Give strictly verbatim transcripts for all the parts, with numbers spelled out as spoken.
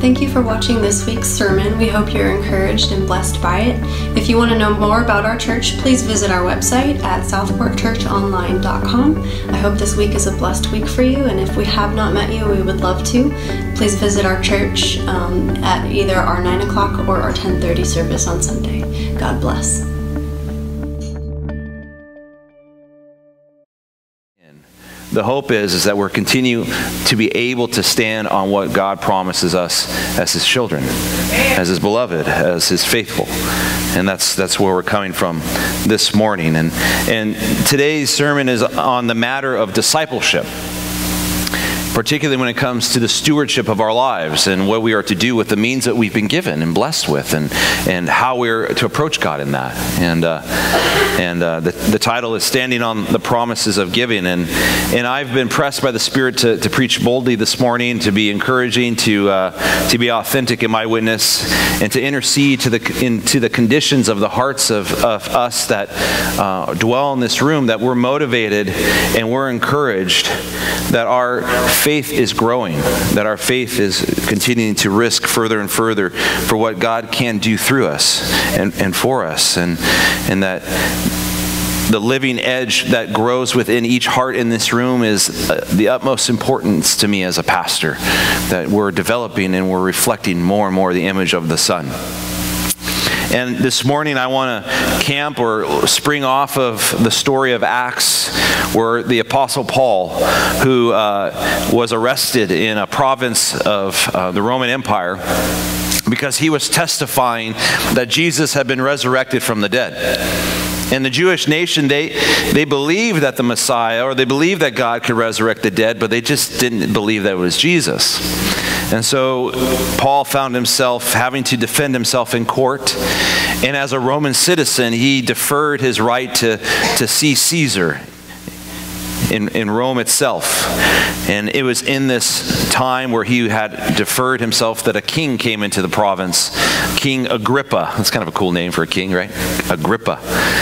Thank you for watching this week's sermon. We hope you're encouraged and blessed by it. If you want to know more about our church, please visit our website at southport church online dot com. I hope this week is a blessed week for you, and if we have not met you, we would love to. Please visit our church um, at either our nine o'clock or our ten thirty service on Sunday. God bless. The hope is, is that we're continue to be able to stand on what God promises us as His children, as His beloved, as His faithful. And that's that's where we're coming from this morning. And, and today's sermon is on the matter of discipleship, particularly when it comes to the stewardship of our lives and what we are to do with the means that we've been given and blessed with, and, and how we're to approach God in that. And uh, and uh, the, the title is Standing on the Promises of Giving. And and I've been pressed by the Spirit to, to preach boldly this morning, to be encouraging, to uh, to be authentic in my witness, and to intercede to the into the conditions of the hearts of, of us that uh, dwell in this room, that we're motivated and we're encouraged, that our faith is growing, that our faith is continuing to risk further and further for what God can do through us and, and for us, and, and that the living edge that grows within each heart in this room is uh, the utmost importance to me as a pastor, that we're developing and we're reflecting more and more the image of the Son. And this morning I want to camp or spring off of the story of Acts, where the Apostle Paul, who uh, was arrested in a province of uh, the Roman Empire because he was testifying that Jesus had been resurrected from the dead. And the Jewish nation, they they believed that the Messiah, or they believed that God could resurrect the dead, but they just didn't believe that it was Jesus. And so Paul found himself having to defend himself in court. And as a Roman citizen, he deferred his right to, to see Caesar in, in Rome itself. And it was in this time where he had deferred himself that a king came into the province, King Agrippa. That's kind of a cool name for a king, right? Agrippa.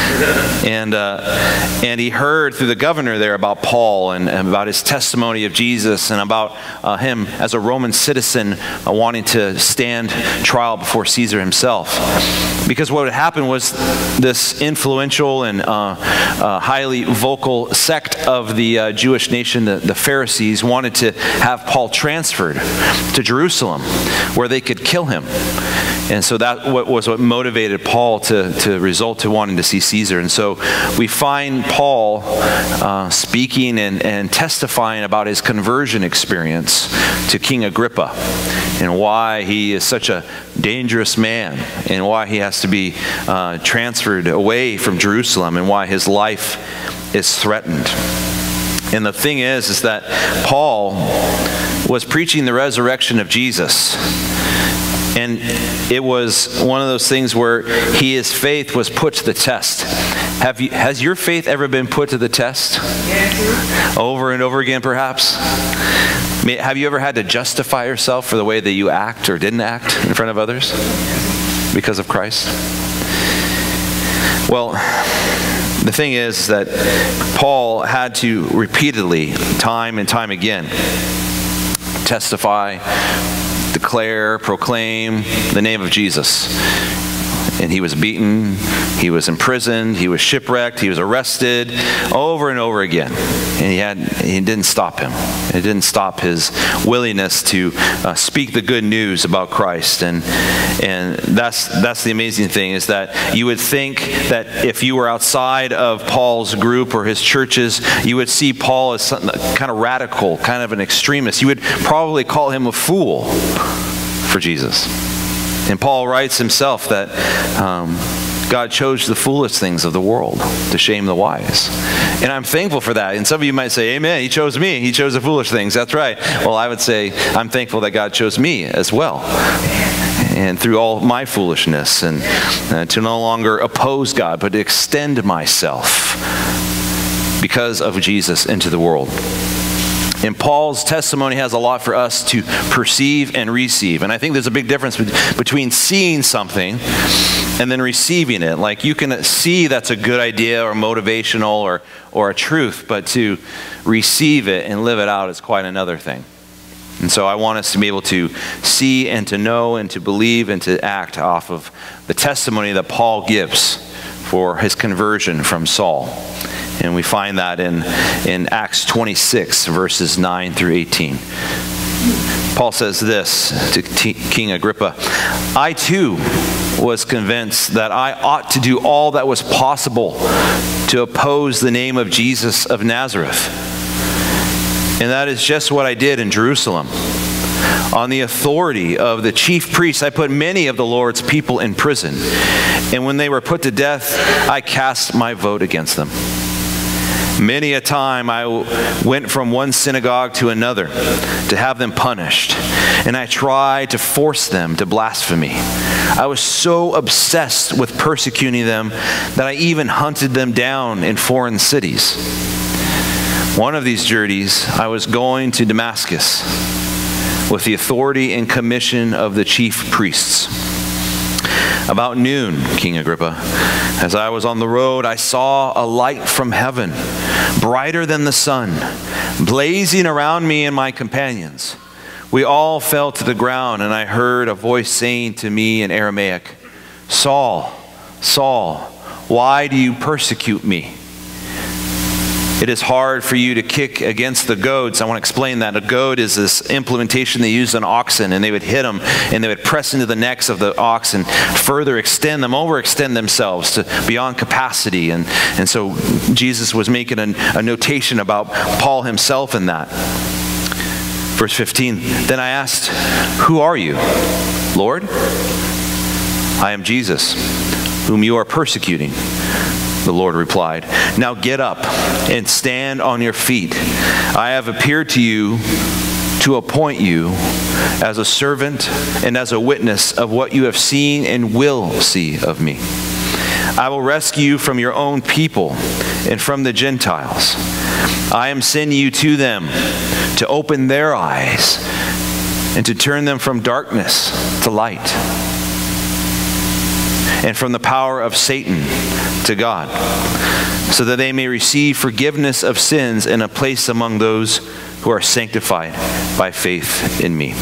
And uh, and he heard through the governor there about Paul and, and about his testimony of Jesus, and about uh, him as a Roman citizen uh, wanting to stand trial before Caesar himself. Because what had happened was this influential and uh, uh, highly vocal sect of the uh, Jewish nation, the, the Pharisees, wanted to have Paul transferred to Jerusalem where they could kill him. And so that was what motivated Paul to, to result to wanting to see Caesar. And so we find Paul uh, speaking and, and testifying about his conversion experience to King Agrippa, and why he is such a dangerous man, and why he has to be uh, transferred away from Jerusalem, and why his life is threatened. And the thing is, is that Paul was preaching the resurrection of Jesus. And it was one of those things where he, his faith was put to the test. Have you, has your faith ever been put to the test? Yes. Over and over again, perhaps? Have you ever had to justify yourself for the way that you act or didn't act in front of others because of Christ? Well, the thing is that Paul had to repeatedly, time and time again, testify, declare, proclaim the name of Jesus. And he was beaten, he was imprisoned, he was shipwrecked, he was arrested over and over again. And he had, he didn't stop him. It didn't stop his willingness to uh, speak the good news about Christ. And and that's that's the amazing thing, is that you would think that if you were outside of Paul's group or his churches, you would see Paul as something kind of radical, kind of an extremist. You would probably call him a fool for Jesus. And Paul writes himself that um, God chose the foolish things of the world to shame the wise. And I'm thankful for that. And some of you might say, amen, he chose me. He chose the foolish things. That's right. Well, I would say I'm thankful that God chose me as well. And through all my foolishness, and uh, to no longer oppose God, but to extend myself because of Jesus into the world. And Paul's testimony has a lot for us to perceive and receive. And I think there's a big difference between seeing something and then receiving it. Like, you can see that's a good idea or motivational or, or a truth, but to receive it and live it out is quite another thing. And so I want us to be able to see and to know and to believe and to act off of the testimony that Paul gives for his conversion from Saul. And we find that in, in Acts twenty-six, verses nine through eighteen. Paul says this to King Agrippa, "I too was convinced that I ought to do all that was possible to oppose the name of Jesus of Nazareth. And that is just what I did in Jerusalem. On the authority of the chief priests, I put many of the Lord's people in prison. And when they were put to death, I cast my vote against them. Many a time I went from one synagogue to another to have them punished, and I tried to force them to blasphemy. I was so obsessed with persecuting them that I even hunted them down in foreign cities. One of these journeys, I was going to Damascus with the authority and commission of the chief priests. About noon, King Agrippa, as I was on the road, I saw a light from heaven, brighter than the sun, blazing around me and my companions. We all fell to the ground, and I heard a voice saying to me in Aramaic, 'Saul, Saul, why do you persecute me? It is hard for you to kick against the goads.'" I want to explain that. A goad is this implementation they used on oxen, and they would hit them, and they would press into the necks of the ox and further extend them, overextend themselves to beyond capacity. And, and so Jesus was making a, a notation about Paul himself in that. Verse fifteen, "Then I asked, 'Who are you, Lord?' 'I am Jesus, whom you are persecuting,' the Lord replied. 'Now get up and stand on your feet. I have appeared to you to appoint you as a servant and as a witness of what you have seen and will see of me. I will rescue you from your own people and from the Gentiles. I am sending you to them to open their eyes and to turn them from darkness to light, and from the power of Satan to God, so that they may receive forgiveness of sins and a place among those who are sanctified by faith in me.'"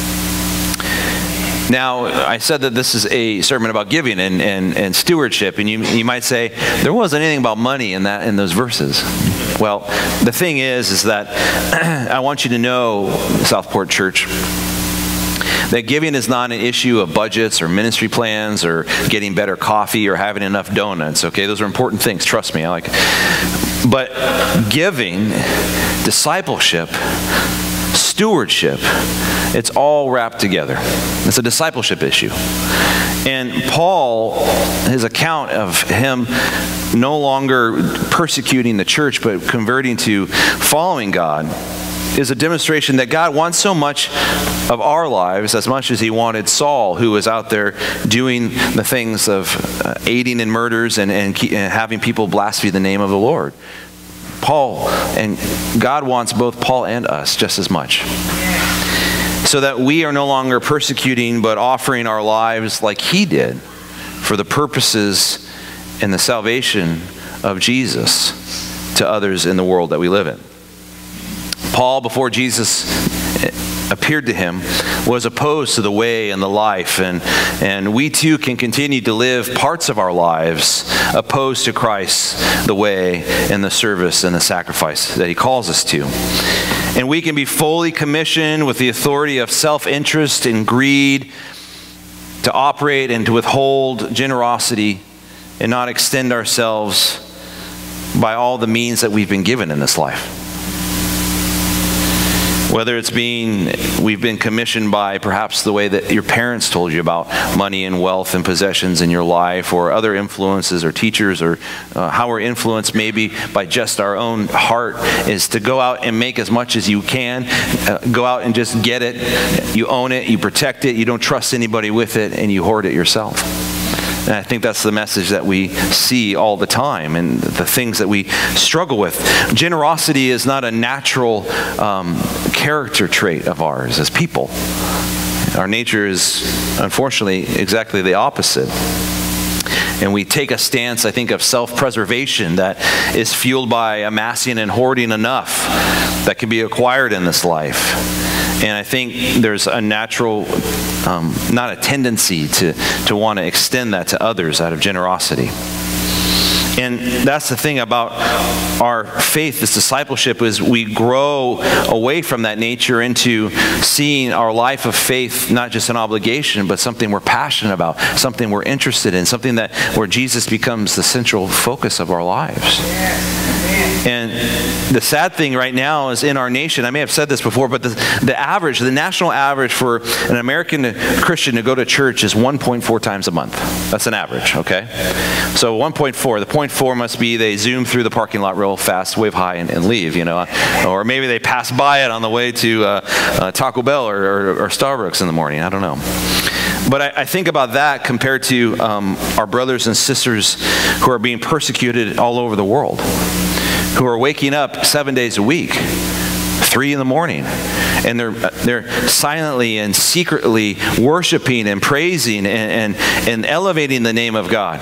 Now, I said that this is a sermon about giving and, and, and stewardship, and you, you might say, there wasn't anything about money in that in those verses. Well, the thing is, is that I want you to know, Southport Church, that giving is not an issue of budgets or ministry plans or getting better coffee or having enough donuts, okay? Those are important things, trust me. I like it. But giving, discipleship, stewardship, it's all wrapped together. It's a discipleship issue. And Paul, his account of him no longer persecuting the church but converting to following God, is a demonstration that God wants so much of our lives as much as he wanted Saul, who was out there doing the things of uh, aiding in murders and, and, and having people blaspheme the name of the Lord. Paul, and God wants both Paul and us just as much. So that we are no longer persecuting but offering our lives like he did for the purposes and the salvation of Jesus to others in the world that we live in. Paul, before Jesus appeared to him, was opposed to the way and the life, and, and we too can continue to live parts of our lives opposed to Christ, the way and the service and the sacrifice that he calls us to. And we can be fully commissioned with the authority of self-interest and greed to operate and to withhold generosity and not extend ourselves by all the means that we've been given in this life. Whether it's being, we've been commissioned by perhaps the way that your parents told you about money and wealth and possessions in your life, or other influences or teachers, or uh, how we're influenced maybe by just our own heart, is to go out and make as much as you can. Uh, go out and just get it. You own it, you protect it, you don't trust anybody with it, and you hoard it yourself. And I think that's the message that we see all the time and the things that we struggle with. Generosity is not a natural um, character trait of ours as people. Our nature is, unfortunately, exactly the opposite. And we take a stance, I think, of self-preservation that is fueled by amassing and hoarding enough that can be acquired in this life. And I think there's a natural, um, not a tendency to, to want to extend that to others out of generosity. And that's the thing about our faith, this discipleship, is we grow away from that nature into seeing our life of faith not just an obligation, but something we're passionate about, something we're interested in, something that where Jesus becomes the central focus of our lives. And the sad thing right now is in our nation, I may have said this before, but the, the average, the national average for an American Christian to go to church is one point four times a month. That's an average, okay? So one point four, the point four must be they zoom through the parking lot real fast, wave hi, and, and leave, you know? Or maybe they pass by it on the way to uh, uh, Taco Bell or, or, or Starbucks in the morning, I don't know. But I, I think about that compared to um, our brothers and sisters who are being persecuted all over the world, who are waking up seven days a week, three in the morning, and they're they're silently and secretly worshiping and praising and, and, and elevating the name of God.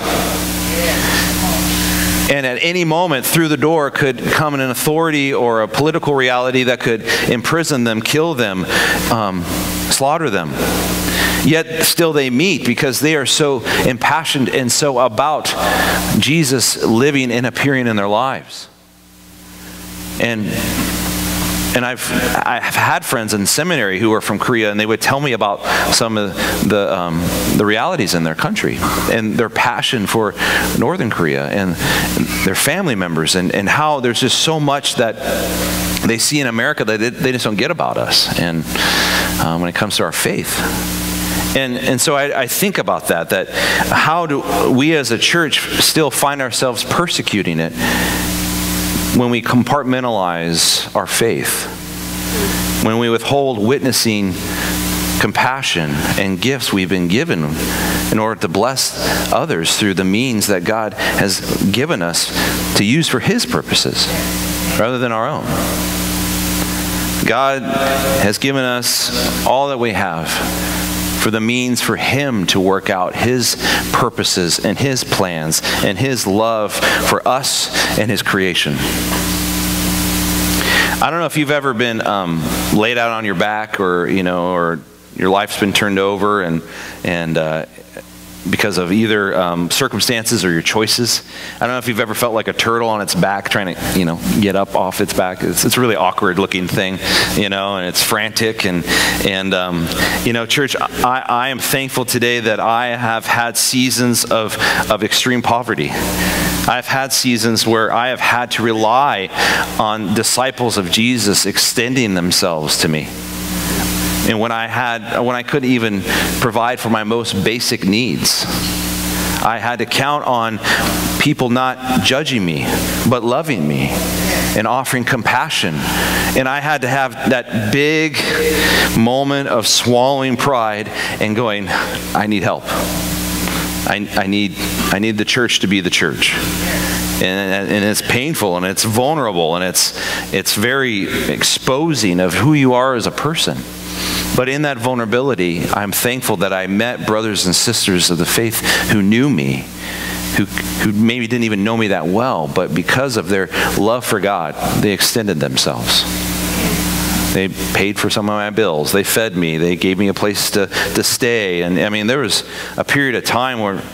And at any moment through the door could come an authority or a political reality that could imprison them, kill them, um, slaughter them. Yet still they meet because they are so impassioned and so about Jesus living and appearing in their lives. And and I've I've had friends in seminary who are from Korea, and they would tell me about some of the um, the realities in their country and their passion for Northern Korea and their family members, and and how there's just so much that they see in America that they, they just don't get about us, and um, when it comes to our faith. And, and so I, I think about that, that how do we as a church still find ourselves persecuting it when we compartmentalize our faith, when we withhold witnessing compassion and gifts we've been given in order to bless others through the means that God has given us to use for His purposes rather than our own. God has given us all that we have for the means for Him to work out His purposes and His plans and His love for us and His creation. I don't know if you've ever been um, laid out on your back, or you know, or your life's been turned over, and and uh, because of either um, circumstances or your choices. I don't know if you've ever felt like a turtle on its back trying to, you know, get up off its back. It's, it's a really awkward looking thing, you know, and it's frantic. And, and um, you know, church, I, I am thankful today that I have had seasons of, of extreme poverty. I've had seasons where I have had to rely on disciples of Jesus extending themselves to me. And when I had, when I couldn't even provide for my most basic needs, I had to count on people not judging me, but loving me and offering compassion. And I had to have that big moment of swallowing pride and going, I need help. I, I need, I need the church to be the church. And, and it's painful, and it's vulnerable, and it's, it's very exposing of who you are as a person. But in that vulnerability, I'm thankful that I met brothers and sisters of the faith who knew me, who, who maybe didn't even know me that well, but because of their love for God, they extended themselves. They paid for some of my bills. They fed me. They gave me a place to, to stay. And I mean, there was a period of time where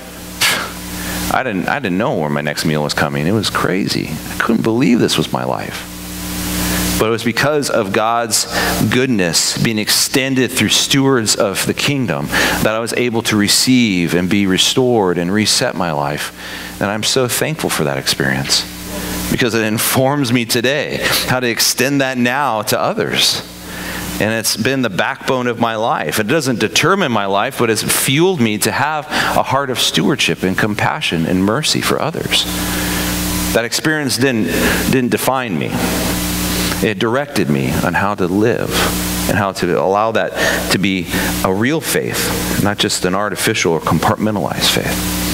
I didn't, I didn't know where my next meal was coming. It was crazy. I couldn't believe this was my life. But it was because of God's goodness being extended through stewards of the kingdom that I was able to receive and be restored and reset my life. And I'm so thankful for that experience, because it informs me today how to extend that now to others. And it's been the backbone of my life. It doesn't determine my life, but it's fueled me to have a heart of stewardship and compassion and mercy for others. That experience didn't, didn't define me. It directed me on how to live and how to allow that to be a real faith, not just an artificial or compartmentalized faith.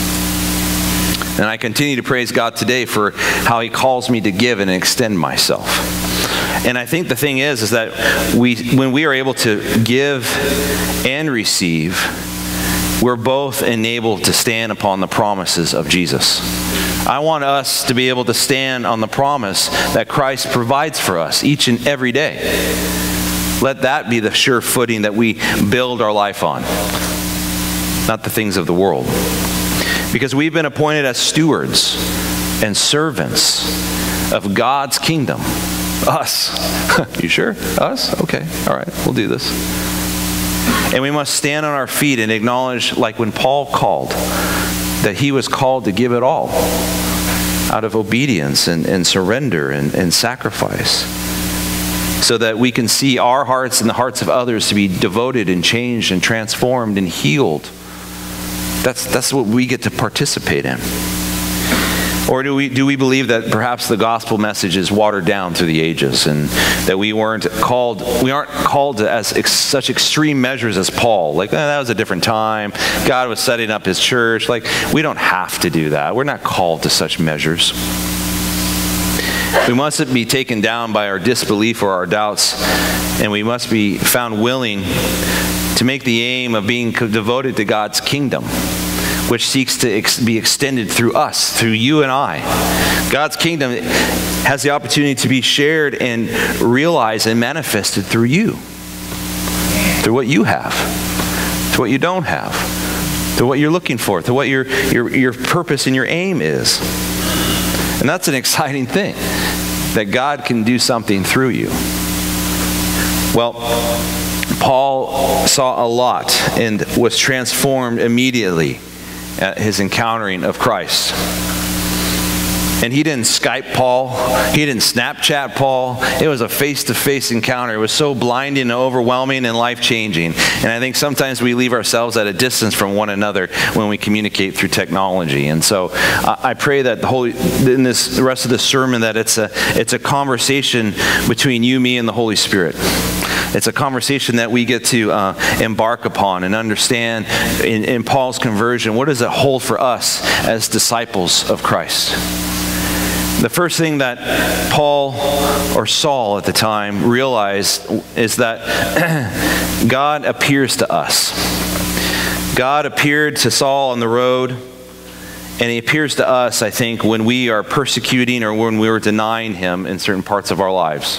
And I continue to praise God today for how He calls me to give and extend myself. And I think the thing is, is that we, when we are able to give and receive, we're both enabled to stand upon the promises of Jesus. I want us to be able to stand on the promise that Christ provides for us each and every day. Let that be the sure footing that we build our life on, not the things of the world. Because we've been appointed as stewards and servants of God's kingdom. Us. You sure? Us? Okay. All right. We'll do this. And we must stand on our feet and acknowledge, like when Paul called, that he was called to give it all out of obedience and, and surrender and, and sacrifice, so that we can see our hearts and the hearts of others to be devoted and changed and transformed and healed. That's, that's what we get to participate in. Or do we, do we believe that perhaps the gospel message is watered down through the ages, and that we weren't called, we aren't called to as ex, such extreme measures as Paul? Like, eh, that was a different time. God was setting up his church. Like, we don't have to do that. We're not called to such measures. We mustn't be taken down by our disbelief or our doubts, and we must be found willing to make the aim of being devoted to God's kingdom, which seeks to ex be extended through us, through you and I. God's kingdom has the opportunity to be shared and realized and manifested through you, through what you have, through what you don't have, through what you're looking for, through what your, your, your purpose and your aim is. And that's an exciting thing, that God can do something through you. Well, Paul saw a lot and was transformed immediately at his encountering of Christ. And he didn't Skype Paul. He didn't Snapchat Paul. It was a face-to-face encounter. It was so blinding and overwhelming and life-changing. And I think sometimes we leave ourselves at a distance from one another when we communicate through technology. And so uh, I pray that the Holy, in this the rest of the sermon, that it's a it's a conversation between you, me, and the Holy Spirit. It's a conversation that we get to uh, embark upon and understand in, in Paul's conversion. What does it hold for us as disciples of Christ? The first thing that Paul, or Saul at the time, realized is that God appears to us. God appeared to Saul on the road, and he appears to us, I think, when we are persecuting or when we are denying him in certain parts of our lives.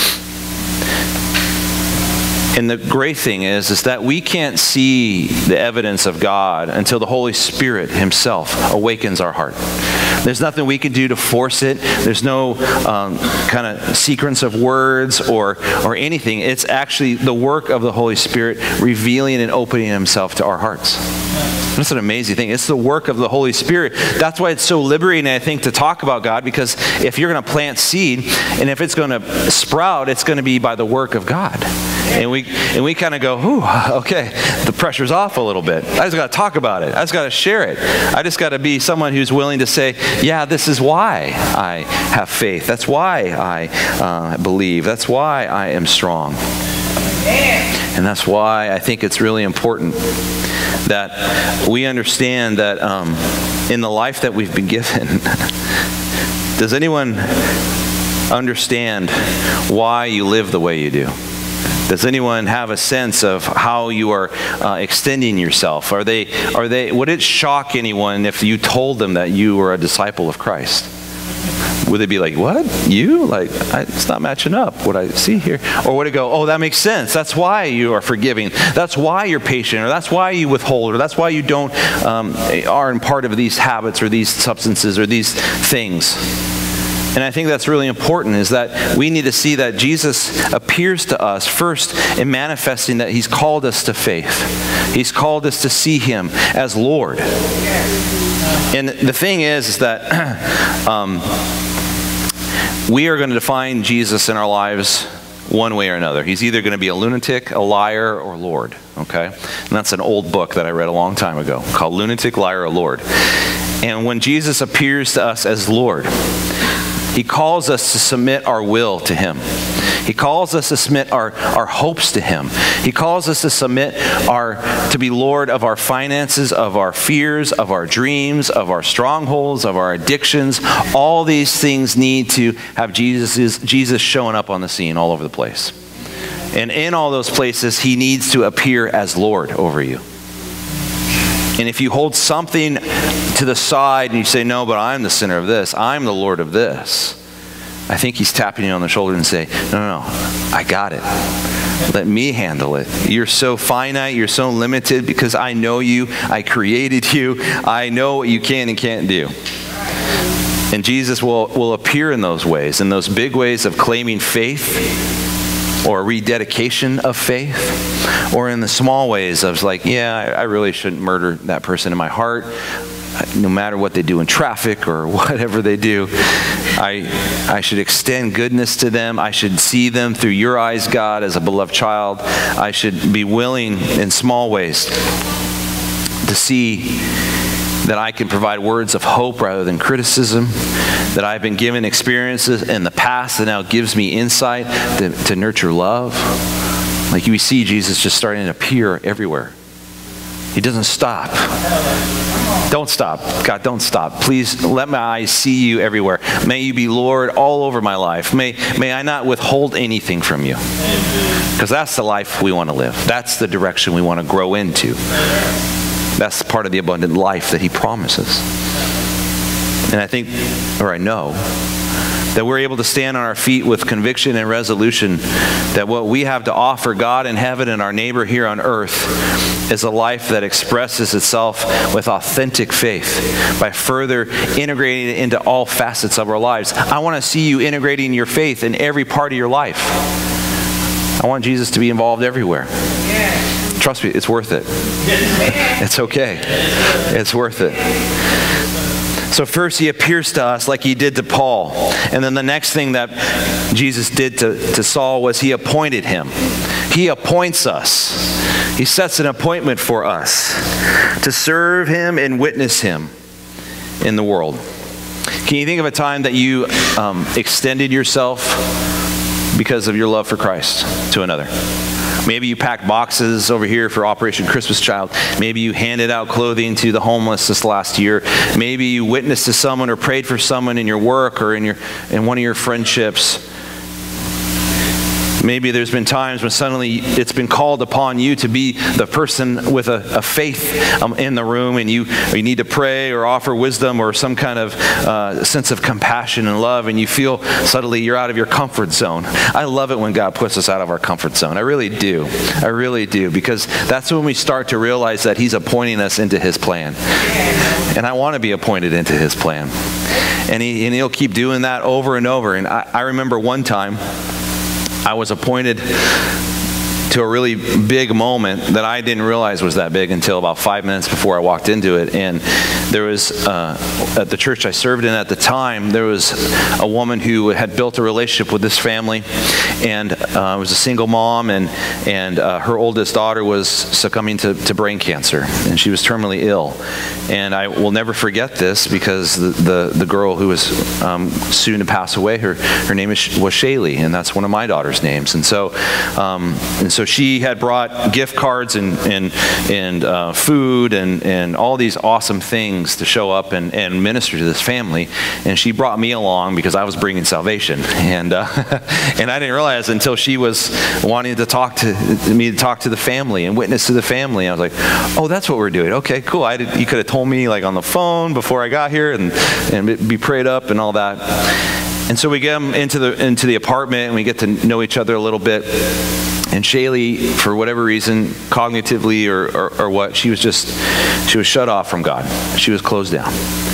And the great thing is, is that we can't see the evidence of God until the Holy Spirit himself awakens our heart. There's nothing we can do to force it. There's no um, kind of sequence of words or, or anything. It's actually the work of the Holy Spirit revealing and opening himself to our hearts. That's an amazing thing. It's the work of the Holy Spirit. That's why it's so liberating, I think, to talk about God, because if you're going to plant seed, and if it's going to sprout, it's going to be by the work of God. And we and we kind of go, ooh, okay, the pressure's off a little bit. I just got to talk about it. I just got to share it. I just got to be someone who's willing to say, yeah, this is why I have faith. That's why I uh, believe. That's why I am strong. And that's why I think it's really important that we understand that um, in the life that we've been given, does anyone understand why you live the way you do? Does anyone have a sense of how you are uh, extending yourself? Are they, are they, would it shock anyone if you told them that you were a disciple of Christ? Would they be like, what? You? Like, I, it's not matching up what I see here. Or would it go, oh, that makes sense. That's why you are forgiving. That's why you're patient. Or that's why you withhold. Or that's why you don't, um, are in part of these habits or these substances or these things. And I think that's really important, is that we need to see that Jesus appears to us first in manifesting that he's called us to faith. He's called us to see him as Lord. And the thing is, is that um, we are going to define Jesus in our lives one way or another. He's either going to be a lunatic, a liar, or Lord. Okay? And that's an old book that I read a long time ago called Lunatic, Liar, or Lord. And when Jesus appears to us as Lord, he calls us to submit our will to him. He calls us to submit our, our hopes to him. He calls us to submit our, to be Lord of our finances, of our fears, of our dreams, of our strongholds, of our addictions. All these things need to have Jesus, Jesus showing up on the scene all over the place. And in all those places, he needs to appear as Lord over you. And if you hold something to the side and you say, no, but I'm the sinner of this, I'm the Lord of this, I think he's tapping you on the shoulder and say, no, no, no, I got it. Let me handle it. You're so finite. You're so limited because I know you. I created you. I know what you can and can't do. And Jesus will, will appear in those ways, in those big ways of claiming faith or rededication of faith, or in the small ways of like, yeah, I, I really shouldn't murder that person in my heart. No matter what they do in traffic or whatever they do, I, I should extend goodness to them. I should see them through your eyes, God, as a beloved child. I should be willing in small ways to see that I can provide words of hope rather than criticism, that I've been given experiences in the past that now gives me insight to, to nurture love. Like you see Jesus just starting to appear everywhere. He doesn't stop. Don't stop. God, don't stop. Please let my eyes see you everywhere. May you be Lord all over my life. May, may I not withhold anything from you. Because that's the life we want to live. That's the direction we want to grow into. That's part of the abundant life that he promises. And I think, or I know, that we're able to stand on our feet with conviction and resolution that what we have to offer God in heaven and our neighbor here on earth is a life that expresses itself with authentic faith by further integrating it into all facets of our lives. I want to see you integrating your faith in every part of your life. I want Jesus to be involved everywhere. Trust me, it's worth it. It's okay. It's worth it. So first he appears to us like he did to Paul. And then the next thing that Jesus did to, to Saul was he appointed him. He appoints us. He sets an appointment for us to serve him and witness him in the world. Can you think of a time that you um, extended yourself because of your love for Christ to another? Maybe you packed boxes over here for Operation Christmas Child. Maybe you handed out clothing to the homeless this last year. Maybe you witnessed to someone or prayed for someone in your work or in your in one of your friendships. Maybe there's been times when suddenly it's been called upon you to be the person with a, a faith um, in the room, and you, you need to pray or offer wisdom or some kind of uh, sense of compassion and love, and you feel suddenly you're out of your comfort zone. I love it when God puts us out of our comfort zone. I really do. I really do, because that's when we start to realize that he's appointing us into his plan. And I want to be appointed into his plan. And, he, and he'll keep doing that over and over. And I, I remember one time, I was appointed to a really big moment that I didn't realize was that big until about five minutes before I walked into it. And there was, uh, at the church I served in at the time, there was a woman who had built a relationship with this family, and uh, was a single mom, and, and uh, her oldest daughter was succumbing to, to brain cancer, and she was terminally ill. And I will never forget this, because the, the, the girl who was um, soon to pass away, her, her name is, was Shaylee, and that's one of my daughter's names. And so, um, and so she had brought gift cards and, and, and uh, food and, and all these awesome things to show up and, and minister to this family. And she brought me along because I was bringing salvation. And, uh, and I didn't realize until she was wanting to talk to me to talk to the family and witness to the family. I was like, oh, that's what we're doing. Okay, cool. I did, you could have told me like on the phone before I got here and, and be prayed up and all that. And so we get them into the, into the apartment, and we get to know each other a little bit. And Shaylee, for whatever reason, cognitively or, or, or what, she was just, she was shut off from God. She was closed down.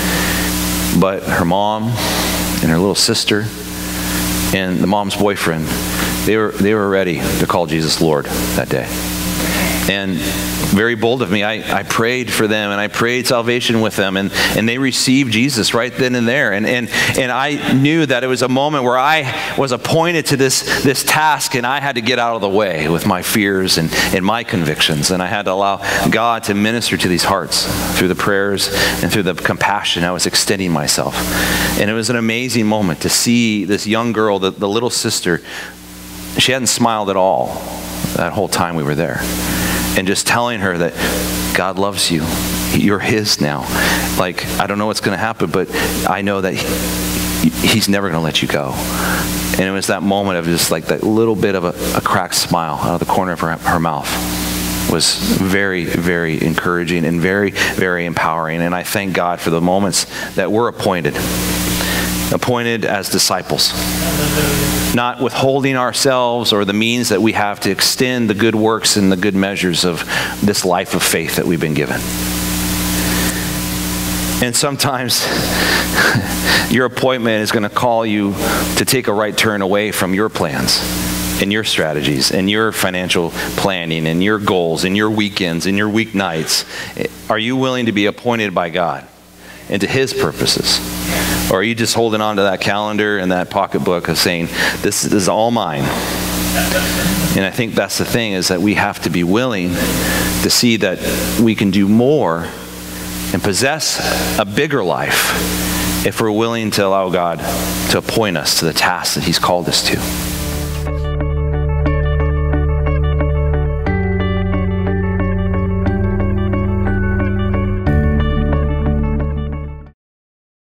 But her mom and her little sister and the mom's boyfriend, they were, they were ready to call Jesus Lord that day. And very bold of me, I, I prayed for them, and I prayed salvation with them, and, and they received Jesus right then and there. And, and, and I knew that it was a moment where I was appointed to this, this task, and I had to get out of the way with my fears and, and my convictions. And I had to allow God to minister to these hearts through the prayers and through the compassion I was extending myself. And it was an amazing moment to see this young girl, the, the little sister. She hadn't smiled at all that whole time we were there. And just telling her that God loves you. You're his now. Like, I don't know what's going to happen, but I know that he, he's never going to let you go. And it was that moment of just like that little bit of a, a cracked smile out of the corner of her, her mouth. Was very, very encouraging and very, very empowering. And I thank God for the moments that we're appointed. appointed as disciples, not withholding ourselves or the means that we have to extend the good works and the good measures of this life of faith that we've been given. And sometimes your appointment is going to call you to take a right turn away from your plans and your strategies and your financial planning and your goals and your weekends and your weeknights. Are you willing to be appointed by God into His purposes? Or are you just holding on to that calendar and that pocketbook of saying, this is all mine? And I think that's the thing, is that we have to be willing to see that we can do more and possess a bigger life if we're willing to allow God to appoint us to the task that He's called us to.